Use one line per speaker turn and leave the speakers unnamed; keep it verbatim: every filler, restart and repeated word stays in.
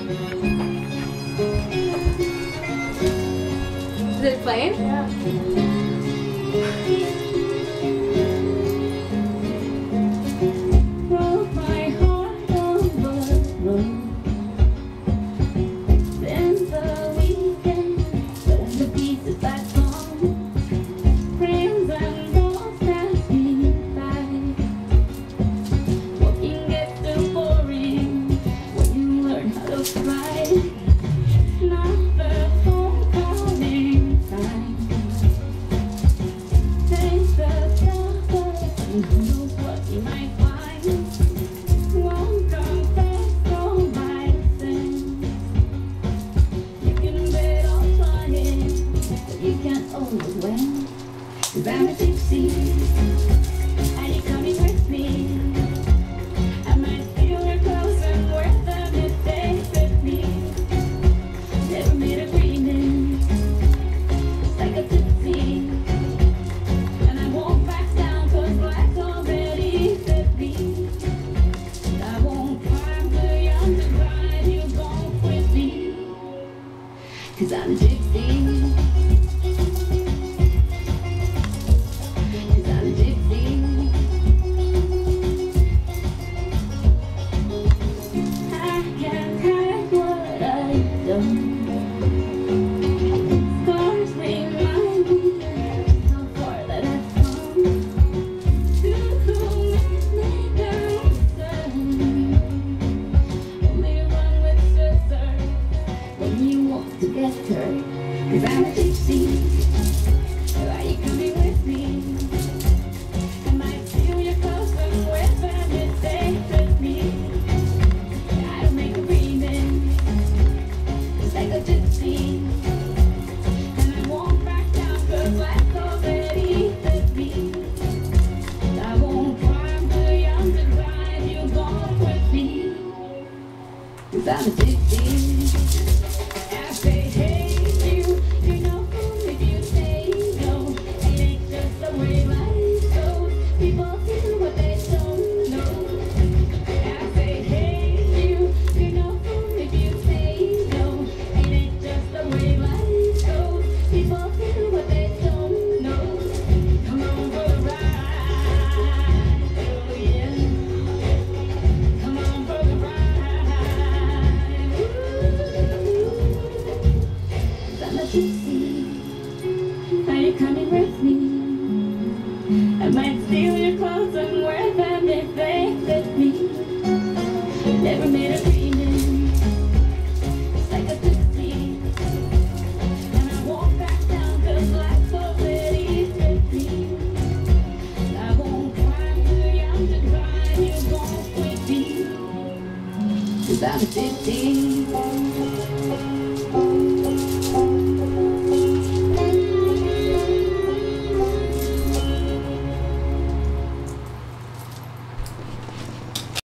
Is it playing?
Yeah. Broke my heart over the road. Spent the weekend putting the pieces back home. Friends and those pass me by. Walking gets too boring when you learn how to fly. Not the phone calling time. Taste the stuff and who knows what you might find. Won't confess all my sins. You can bet on trying, but you can't always win. 'Cause I'm a gypsy. Are you coming with me? I might steal your clothes and wear them if they fit me. Never made agreement, just like a gypsy. And I won't back down 'cause black's already fit me. I won't climb too young to grind, you gon' quit me. 'Cause I'm a gypsy. 'Cause I'm a gypsy. I can't hide what I've done. Scars remind me how far that I've come. To whom it may concern. Only run with scissors when you want to get hurt. 'Cause I'm a gypsy. Are you coming with me? I might steal your clothes and wear them if they fit me. I don't make agreements, just like a gypsy. And I won't back down 'cause life's already fit me. I won't climb too young to grind, you gon' quit me. 'Cause I'm a gypsy. I say hey you, you know if you say no. It ain't just the way life goes. People do what they don't know. I say hey you, you know if you say no. It ain't just the way life goes. People do what they don't know. Come on for the ride, oh yeah. Come on for the ride. Ooh. 'Cause I'm a gypsy. Are you coming with me? I might steal your clothes and wear them if they fit me. Never made agreement, just like a gypsy. And I won't back down 'cause life's already fit me. I won't climb too young to grind, you gon' quit me. 'Cause I'm a gypsy.